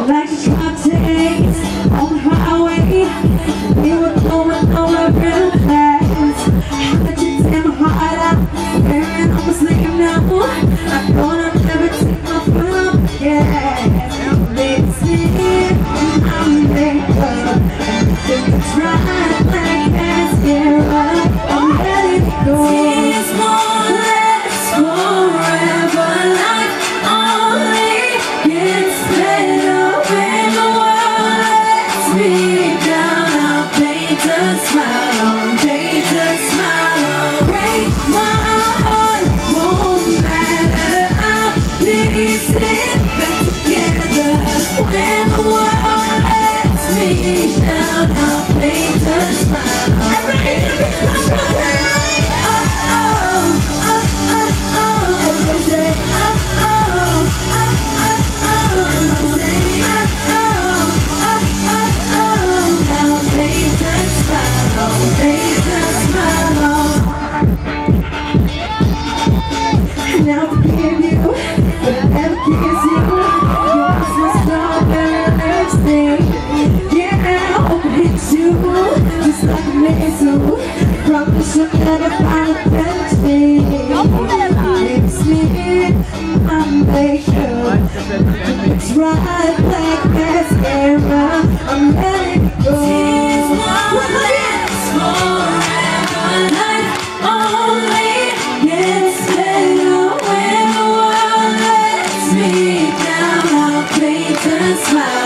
like a car chase on the highway. We were going nowhere real fast. But you tear my heart out, and I'm asleep now. I thought I'd never take my foot off the gas. Makes me, I'm made up. And it's right like mascara. I'm ready to go. Tears won't last forever. Like only gets better when the world lets me down. I'll paint a smile, paint a smile. Break my heart, won't matter. I'll piece it back together. When the world lets me down, I'll paint a smile. Now forgive you, but I never kiss you. Yours was strawberry lipstick. Yeah, I hope it hits you just like a missile. Promise you'll never find a better thing. Makes me, I'm makeup. It's right like mascara. I'm ready to go. Tears won't last forever. Life only gets better when the world lets me down. I'll paint a smile.